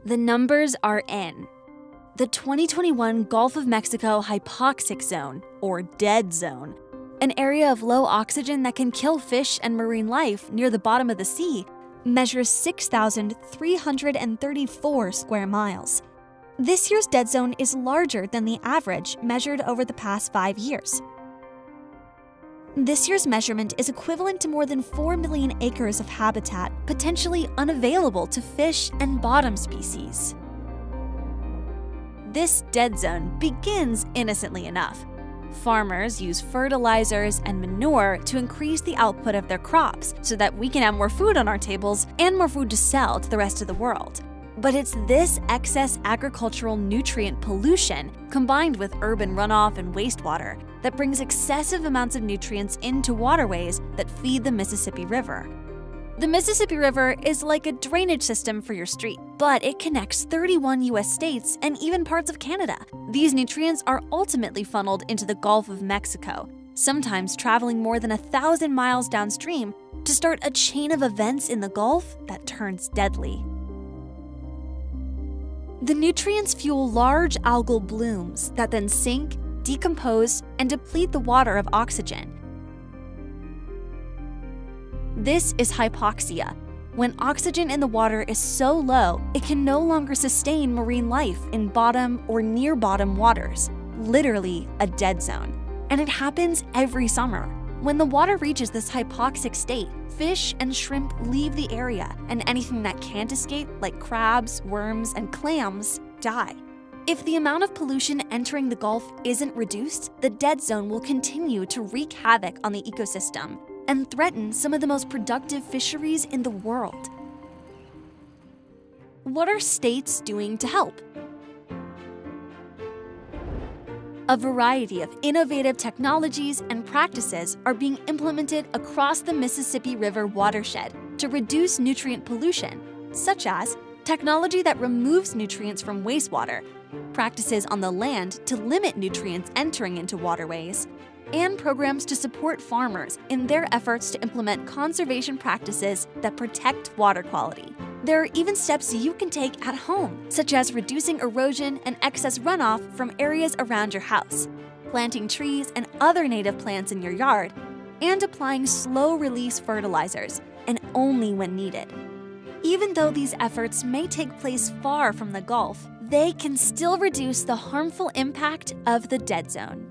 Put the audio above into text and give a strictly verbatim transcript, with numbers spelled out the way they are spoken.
The numbers are in. The twenty twenty-one Gulf of Mexico Hypoxic Zone, or Dead Zone, an area of low oxygen that can kill fish and marine life near the bottom of the sea, measures six thousand three hundred thirty-four square miles. This year's dead zone is larger than the average measured over the past five years. This year's measurement is equivalent to more than four million acres of habitat potentially unavailable to fish and bottom species. This dead zone begins innocently enough. Farmers use fertilizers and manure to increase the output of their crops so that we can have more food on our tables and more food to sell to the rest of the world. But it's this excess agricultural nutrient pollution, combined with urban runoff and wastewater, that brings excessive amounts of nutrients into waterways that feed the Mississippi River. The Mississippi River is like a drainage system for your street, but it connects thirty-one U S states and even parts of Canada. These nutrients are ultimately funneled into the Gulf of Mexico, sometimes traveling more than a thousand miles downstream to start a chain of events in the Gulf that turns deadly. The nutrients fuel large algal blooms that then sink, decompose, and deplete the water of oxygen. This is hypoxia, when oxygen in the water is so low it can no longer sustain marine life in bottom or near bottom waters, literally a dead zone. And it happens every summer. When the water reaches this hypoxic state, fish and shrimp leave the area, and anything that can't escape, like crabs, worms, and clams, die. If the amount of pollution entering the Gulf isn't reduced, the dead zone will continue to wreak havoc on the ecosystem and threaten some of the most productive fisheries in the world. What are states doing to help? A variety of innovative technologies and practices are being implemented across the Mississippi River watershed to reduce nutrient pollution, such as technology that removes nutrients from wastewater, practices on the land to limit nutrients entering into waterways, and programs to support farmers in their efforts to implement conservation practices that protect water quality. There are even steps you can take at home, such as reducing erosion and excess runoff from areas around your house, planting trees and other native plants in your yard, and applying slow-release fertilizers, and only when needed. Even though these efforts may take place far from the Gulf, they can still reduce the harmful impact of the dead zone.